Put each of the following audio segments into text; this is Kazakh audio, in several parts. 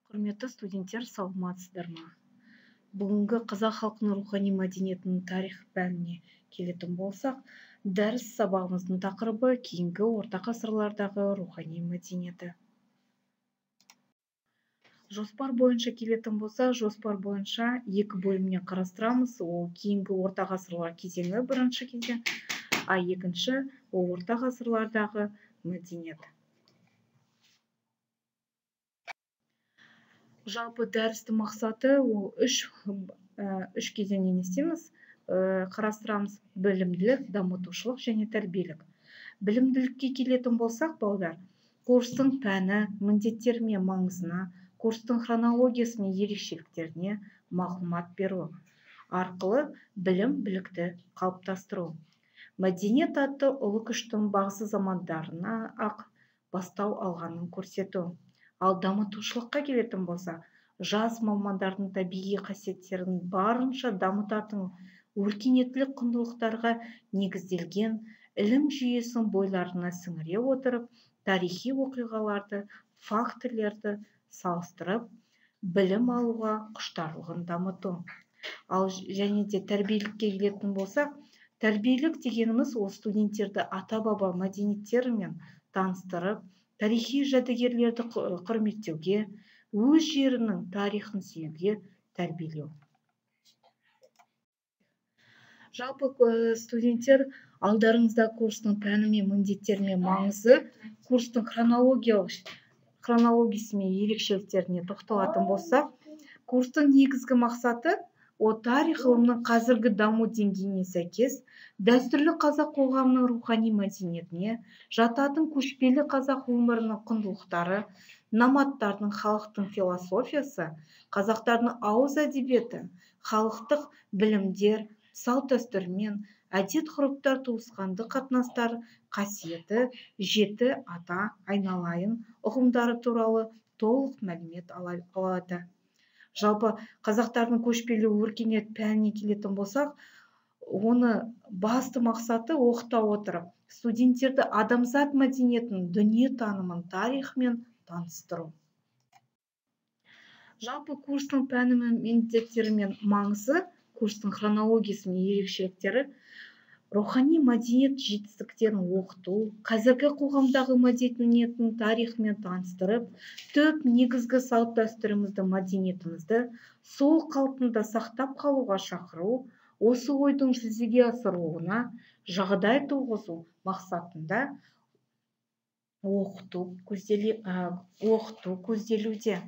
Құрметті студенттер, саламатсыздар ма? Бүгінгі қазақ халқының рухани мәдениетінің тарих пәніне келетін болсақ, дәріс сабағымыздың тақырыбы кейінгі орта ғасырлардағы рухани мәдениеті. Жоспар бойынша келетін болса, жоспар бойынша екі бөлімнен қарастырамыз. Ол кейінгі орта ғасырлар кезеңі бірінші кезең, екінші ол орта ғасырлардағы мәдениет. Жалпы дәрістің мақсаты ол үш кезеңнен істейміз, қарастырамыз: білімділік, дамытушылық және тәрбиелік. Білімділікке келетін болсақ, балдар, курстың пәні, міндеттері мен маңызына, курстың хронологиясы мен ерекшеліктеріне мағлұмат беру арқылы білім-білікті қалыптастыру. Мәдениет атты ұлы күштің бағзы замандарына ақ бастау алғанын көрсету. Ал дамытушылыққа келетін болса, жас мамандардың табиғи қасиеттерін барынша дамытатын, өркениеттілік құндылықтарға негізделген ілім жүйесін бойларына сіңіре отырып, тарихи оқиғаларды, фактілерді салыстырып, білім алуға құштарлығын дамыту. Ал және де тәрбиелікке келетін болсақ, тәрбиелік дегеніміз ол студенттерді ата-баба мәдениеттерімен таныстырып, тарихи жәдігерлерді құрметтеуге, өз жерінің тарихын сүюге тәрбиелеу. Жалпы студенттер, алдарыңызда курстың пәні мен міндеттері мен маңызы, курстың хронологиясы мен ерекшеліктеріне тоқталатын болсақ, курстың негізгі мақсаты ол тарих ғылымының қазіргі даму деңгейіне сәйкес дәстүрлі қазақ қоғамының рухани мәдениетіне жататын көшпелі қазақ өмірінің құндылықтары, номадтардың халықтың философиясы, қазақтардың ауыз әдебиеті, халықтық білімдер, салт-дәстүр мен әдет-ғұрыптар, туысқанды қатынастар қасиеті, жеті ата, айналайын ұғымдары туралы толық мәлімет алады. Жалпы қазақтардың көшпелі өркениет пәніне келетін болсақ, оны басты мақсаты оқыта отырып, студенттерді адамзат мәдениетінің дүние танымын, тарихымен таныстыру. Жалпы курстың пәні мен міндеттері мен маңызы, курстың хронологиясы мен ерекшеліктері, рухани мәдениет жетістіктерін оқыту, қазіргі қоғамдағы мәдениеттің тарихымен таныстырып, түп негізгі салт-дәстүрімізді, мәдениетімізді сол қалпында сақтап қалуға шақыру, осы ойдың жүзеге асырылуына жағдай туғызу мақсатында оқыту көзделуде.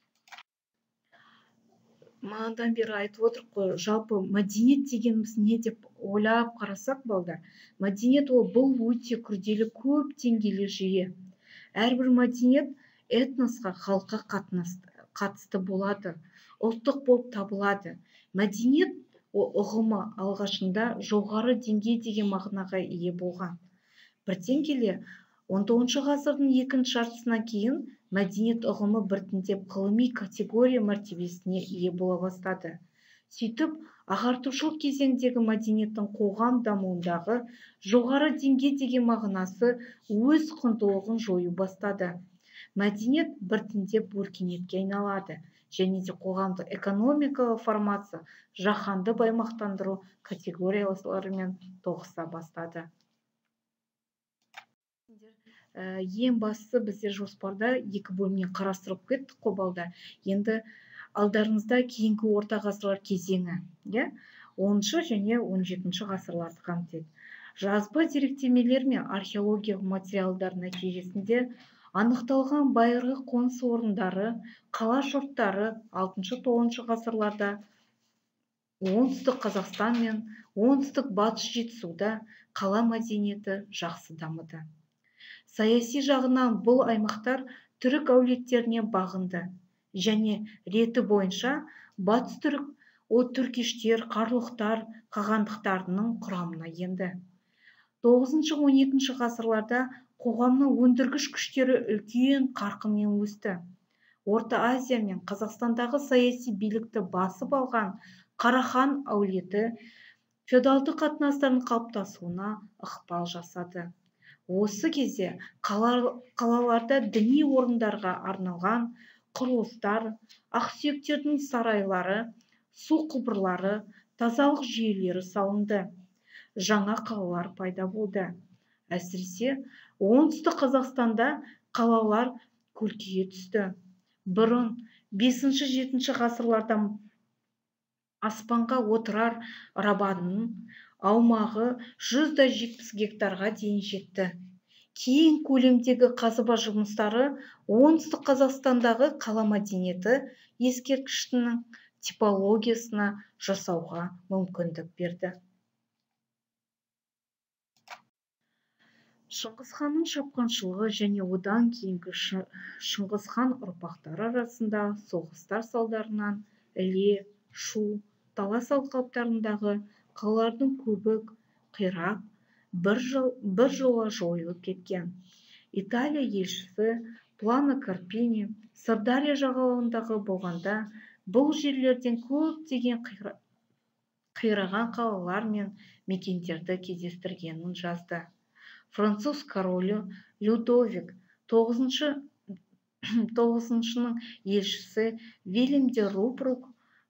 Манадан бері айтып отырық қой, жалпы мәдениет дегеніміз не деп ойлап қарасақ, балдар, мәдениет бұл өте күрделі, көп деңгейлі жүйе. Әрбір мәдениет этносқа, халыққа қатысты болады, ұлттық болып табылады. Мәдениет ұғымы алғашында жоғары деңгей деген мағынаға ие болған. Бірден келе 19 ғасырдың екінші жартысынан кейін мәдениет ұғымы біртіндеп ғылыми категория мәртебесіне ие бола бастады. Сөйтіп, ағартушылық кезеңдегі мәдениеттің қоғам дамуындағы жоғары деңгей деген мағынасы өз құндылығын жою бастады. Мәдениет біртіндеп өркениетке айналады, және де қоғамдық экономикалық формация жаһанды аймақтандыру категорияларымен тоғыса бастады. Ең бастысы біздер жоспарда екі бөлімнен қарастырып кеттік қой, балдар. Енді алдарыңызда кейінгі орта ғасырлар кезеңі, 10 және 17 ғасырларды қамтиды. Жазба деректемелер мен археологиялық материалдар нәтижесінде анықталған байырғы қоныс орындары, қала жұрттары 6-9 ғасырларда оңтүстік Қазақстан мен оңтүстік батыс Жетісуда қала мәдениеті жақсы дамыды. Саяси жағынан бұл аймақтар түрік әулеттеріне бағынды және реті бойынша батыс түрік түркештер, қарлұқтар, қағандықтарының құрамына енді. 9-12 ғасырларда қоғамның өндіргіш күштері үлкен қарқынмен өсті. Орта Азия мен Қазақстандағы саяси билікті басып алған Қарахан әулеті феодалдық қатынастардың қалыптасуына ықпал жасады. Осы кезде қалаларда діни орындарға арналған құрылыстар, ақсүйектердің сарайлары, су құбырлары, тазалық жүйелері салынды. Жаңа қалалар пайда болды. Әсіресе оңтүстік Қазақстанда қалалар көркейе түсті. Бұрын 5-7 ғасырларда аспанға отырар рабанының аумағы 170 гектарға дейін жетті. Кейін көлемдегі қазба жұмыстары оңтүстік Қазақстандағы қала мәдениеті ескерткішінің типологиясына жасауға мүмкіндік берді. Шыңғыс ханның шапқыншылығы және одан кейінгі Шыңғыс хан ұрпақтары арасында соғыстар салдарынан Іле, Шу, талас алқаптарындағы қалалардың көбі қирап, біржола жойылып кеткен. Италия елшісі Плано Карпини Сырдария жағалауындағы болғанда бұл жерлерден көптеген қираған қалалар мен мекендерді кездестіргенін жазды. Француз королі Людовик IX-ның елшісі Вильям де Рупрук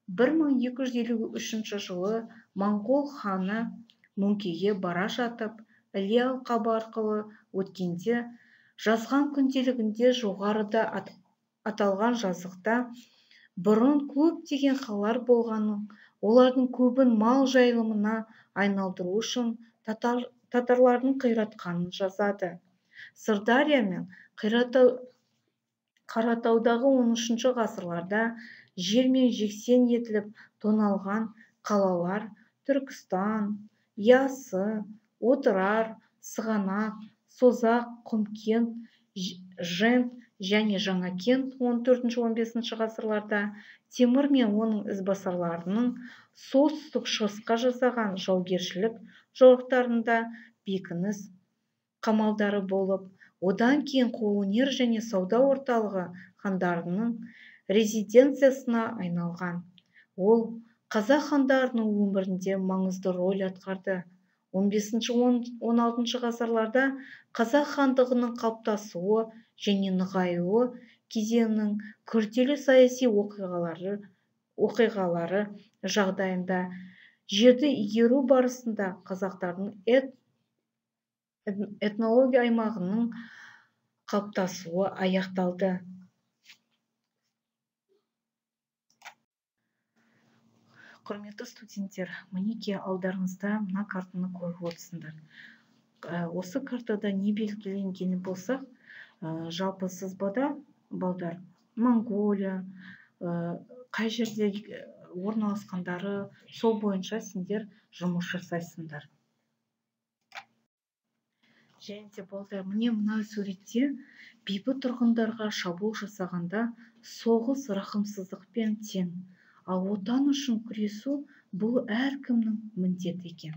1253 жылы моңғол ханы мөңкеге бара жатып, Іле алқабы арқылы өткенде жазған күнделігінде жоғарыда аталған жазықта бұрын көптеген қалалар болғанын, олардың көбін мал жайылымына айналдыру үшін татарлардың қиратқанын жазады. Сырдария мен Қаратаудағы 13 ғасырларда жермен жексен етіліп тоналған қалалар Түркістан, Ясы, Отырар, Сығанақ, Созақ, Құмкент, Жент және Жаңакент 14-15 ғасырларда Темір мен оның ізбасарларының солтүстік шығысқа жасаған жаугершілік жорықтарында бекініс қамалдары болып, одан кейін қолөнер және сауда орталығы хандарының резиденциясына айналған. Ол қазақ хандарының өмірінде маңызды роль атқарды. 15-16 ғасырларда қазақ хандығының қалыптасуы және нығаюы кезеңінің күрделі саяси оқиғалары жағдайында жерді игеру барысында қазақтардың этнология аймағының қалыптасуы аяқталды. Құрметті студенттер, мінекей алдарыңызда мына картаны көріп отырсыңдар. Осы картада не белгіленгені болса, жалпы сызбада балдар Монголия, қай жерде орналасқандары, сол бойынша сендер жұмыс жасайсыңдар. Және де балдар, міне мына суретте бейбіт тұрғындарға шабуыл жасағанда соғыс рақымсыздықпен тең, ал отан үшін күресу бұл әркімнің міндеті екен.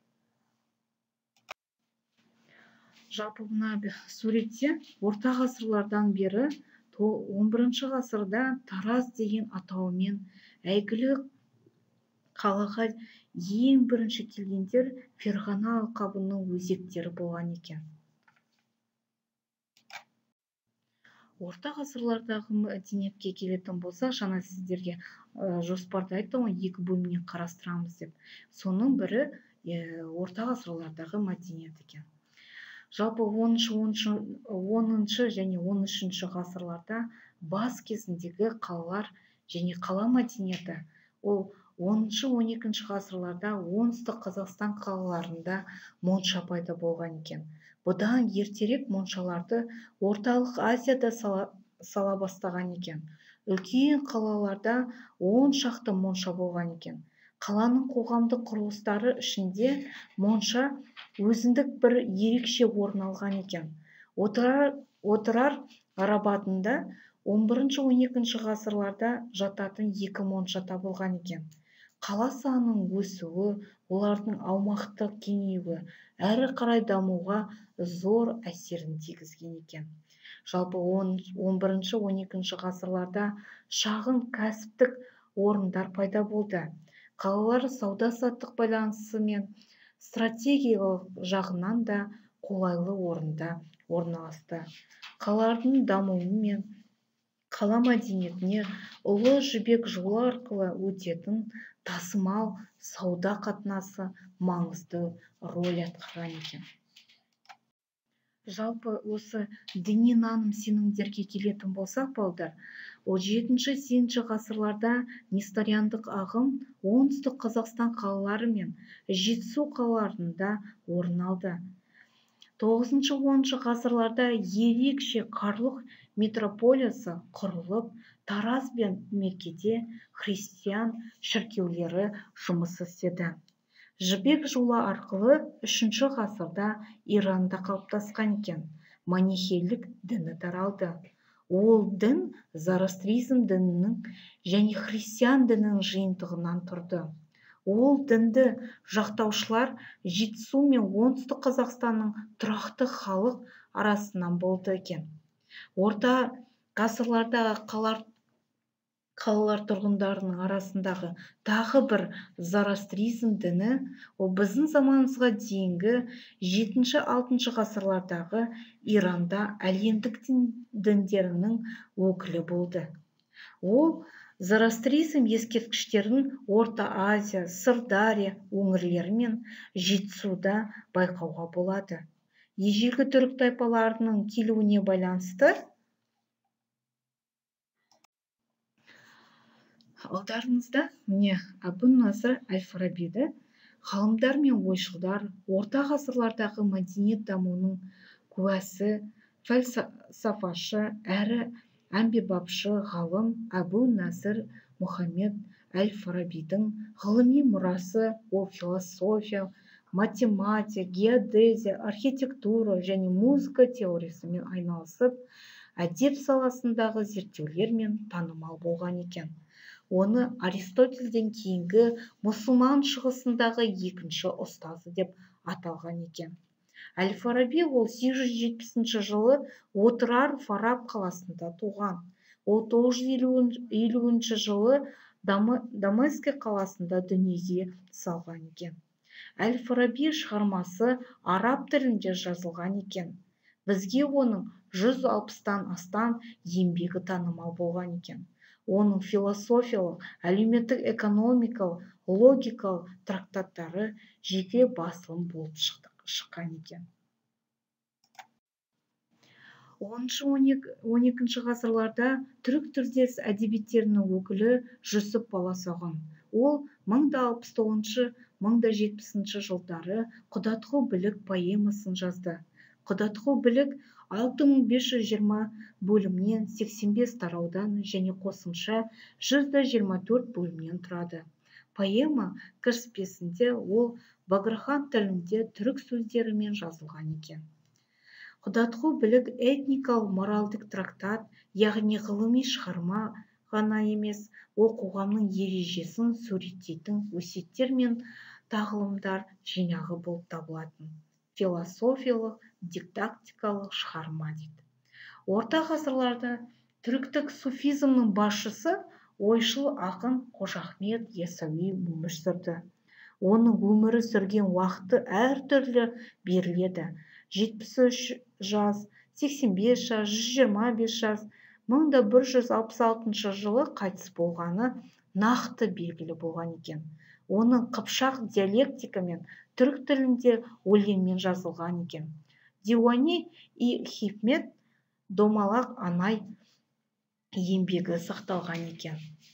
Жалпы мына суретте орта ғасырлардан бері 11 ғасырда Тараз деген атауымен әйгілі қалаға ең бірінші келгендер Ферғана алқабының өзектері болған екен. Орта ғасырлардағы мәдениетке келетін болсақ, жаңа сіздерге жоспарда айттым, 2 бөлімнен қарастырамыз деп. Соның бірі орта ғасырлардағы мәдениет екен. Жалпы 10 және 13 ғасырларда бас кезіндегі қалалар және қала мәдениеті, ол 10-12 ғасырларда оңтүстік Қазақстан қалаларында монша пайда болған екен. Бұдан ертерек моншаларды орталық Азияда сала бастаған екен. Үлкен қалаларда 10 шақты монша болған екен. Қаланың қоғамдық құрылыстары ішінде монша өзіндік бір ерекше орын алған екен. Отырар рабатында 11-12 ғасырларда жататын 2 монша табылған екен. Қала санының өсуі, олардың аумақтық кеңеюі әрі қарай дамуға зор әсерін тигізген екен. Жалпы 11-12 ғасырларда шағын кәсіптік орындар пайда болды. Қалалар сауда-саттық байланысы мен стратегиялық жағынан да қолайлы орында орналасты. Қалалардың дамуы мен қала мәдениетіне Ұлы Жібек жолы арқылы өтетін тасымал, сауда қатынасы маңызды роль атқарған екен. Жалпы осы діни наным сенімдерге келетін болсақ, балдар, 17-8 ғасырларда несториандық ағым оңтүстік Қазақстан қалалары мен Жетісу қалаларында орын алды. 9-10 ғасырларда ерекше Қарлұқ метрополиясы құрылып, Тараз бен Меккеде христиан шіркеулері жұмыс істеді. Жібек жолы арқылы 3 ғасырда Иранда қалыптасқан екен. Манихейлік діні таралды. Ол дін Зороастризм дінінің және христиан дінінің жиынтығынан тұрды. Ол дінді жақтаушылар Жетісу мен оңтүстік Қазақстанның тұрақты халық арасынан болды екен. Орта ғасырлардағы қалалар тұрғындарының арасындағы тағы бір Зороастризм діні, ол біздің заманымызға дейінгі 7-6 ғасырлардағы Иранда әлемдік діндерінің өкілі болды. Ол Зороастризм ескерткіштерін Орта Азия, Сырдария өңірлері мен Жетісуда байқауға болады. Ежелгі түрік тайпаларының келуіне байланысты алдарыңызда міне Әбу-Насыр әл-Фарабиді ғалымдар мен ойшылдар орта ғасырлардағы мәдениет дамуының куәсі, фәлсафашы әрі әмбебапшы ғалым Әбу-Насыр Мұхаммед әл-Фарабидің ғылыми мұрасы, ол философия, математика, геодезия, архитектура және музыка теориясымен айналысып, әдеп саласындағы зерттеулермен танымал болған екен. Оны Аристотельден кейінгі мұсылман шығысындағы екінші ұстазы деп аталған екен. Әл-Фараби ол 870 жылы Отырар Фараб қаласында туған. Ол 950 жылы Дамаск қаласында дүниеге салған екен. Әл-Фараби шығармасы араб тілінде жазылған екен. Бізге оның 160-тан астам еңбегі танымал болған екен. Оның философиялық, әлеуметтік, экономикалық, логикалық трактаттары жеке басылым болып шыққан екен. 10-12 ғасырларда түрік тілдес әдебиеттерінің өкілі Жүсіп Баласағұн. Ол 1069-1070 жылдары Құдатқу білік поэмасын жазды. Құдатқу білік 6520 бөлімнен 85 тараудан және қосымша 124 бөлімнен тұрады. Поэма кіріспесінде ол Баграхан тілінде түрік сөздерімен жазылған екен. Құдатқу білік этникалық моральдық трактат, яғни ғылыми шығарма ғана емес, ол қоғамның ережесін суреттейтін өсиеттер мен тағылымдар жинағы болып табылатын. Философиялық, дидактикалық шығарма дейді. Орта ғасырларда түріктік суфизмнің басшысы ойшыл ақын Қожа Ахмет Яссауи өмір сүрді. Оның өмірі сүрген уақыты әртүрлі беріледі. 73 жас, 85 жас, 125 жас, 1166 жылы қайтыс болғаны нақты белгілі болған екен. Оның қыпшақ диалектика мен түрік тілінде өлеңмен жазылған екен. Диуани и Хикмет, Домалақ Анай еңбегі сақталған екен.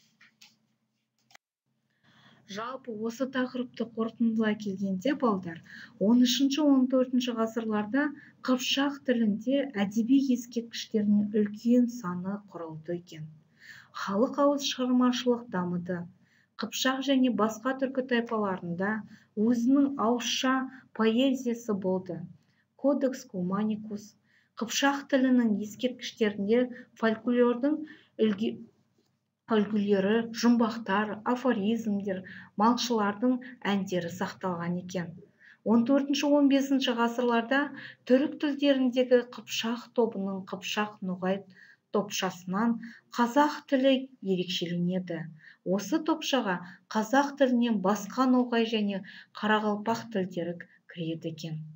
Жалпы осы тақырыпты қорытындылай келгенде, балдар, 13-14 ғасырларда қыпшақ тілінде әдеби ескерткіштерінің үлкен саны құрылды екен. Халық ауыз шығармашылық дамыды. Қыпшақ және басқа түркі тайпаларында өзінің ауызша поэзиясы болды. Кодекс Куманикус, қыпшақ тілінің ескерткіштерінде фольклордың үлгілері, жұмбақтар, афоризмдер, малшылардың әндері сақталған екен. 14-15 ғасырларда түрік тілдеріндегі қыпшақ тобының қыпшақ ноғай топшасынан қазақ тілі ерекшеленеді. Осы топшаға қазақ тілінен басқа ноғай және қарақалпақ тілдері кіреді екен.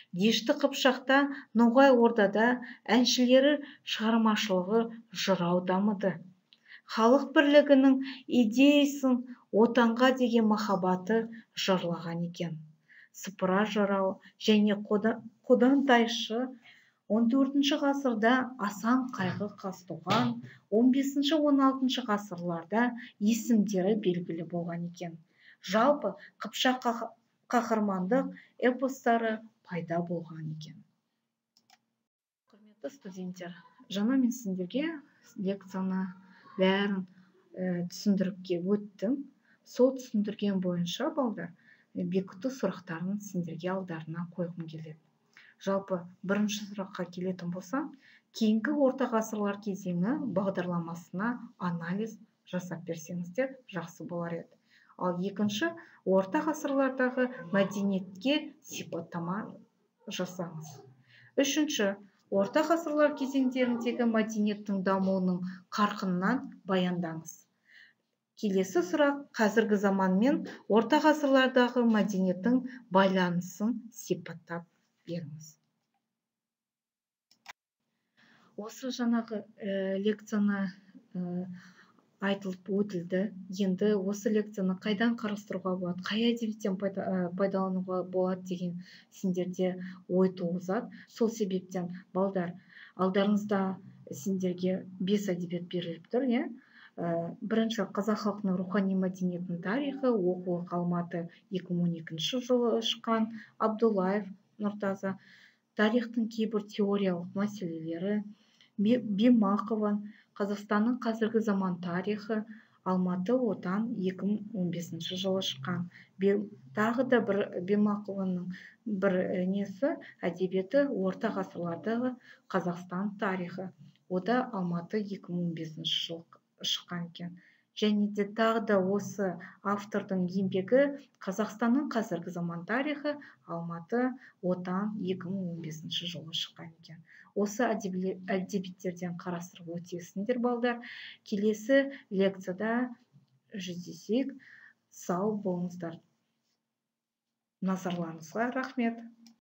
Дешті Қыпшақта, Ноғай Ордада әншілері шығармашылығы жырау дамыды. Халық бірлігінің идеясын, отанға деген махаббаты жырлаған екен. Сыпыра жырау және қодан тайшы 14 ғасырда Асан Қайғы Қазтуған, 15-16 ғасырларда есімдері белгілі болған екен. Жалпы Қыпшақ қаһармандық эпостары пайда болған екен. Құрметті студенттер, жаңа мен сендерге лекцияны бәрін түсіндіріп өттім. Сол түсіндірген бойынша балдар бекіту сұрақтарын сендерге алдарына қойғым келеді. Жалпы бірінші сұраққа келетін болсам, кейінгі орта ғасырлар кезеңі бағдарламасына анализ жасап берсеңіздер жақсы болар еді. Ал екінші орта ғасырлардағы мәдениетке сипаттама жасаңыз. Үшінші орта ғасырлар кезеңдеріндегі мәдениеттің дамуының қарқынынан баяндаңыз. Келесі сұрақ, қазіргі заман мен орта ғасырлардағы мәдениеттің байланысын сипаттап беріңіз. Осы жаңағы лекцияны айтылып өтілді. Енді осы лекцияны қайдан қарастыруға болады, қай әдебиеттен пайдалануға болады деген сендерде ой туғызады. Сол себептен балдар, алдарыңызда сендерге 5 әдебиет беріліп тұр, иә? Бірінші қазақ халқының рухани мәдениетінің тарихы, оқулық Алматы 2012 жылы шыққан, Абдуллаев Нұртаза, тарихтың кейбір теориялық мәселелері, Бимақова, Қазақстанның қазіргі заман тарихы, Алматы отан 2015 жылы шыққан. Тағы да бір Бимақованың бір несі, әдебиеті орта ғасырлардағы Қазақстан тарихы. Ода Алматы 2015 жыл шыққан екен. Және де тағы да осы автордың еңбегі Қазақстанның қазіргі заман тарихы, Алматы отан 2015 жылы шыққан екен. Осы әдебиеттерден қарастырып өтесіңдер балдар. Келесі лекцияда жүздесек, сау болыңыздар. Назарларыңызға рахмет.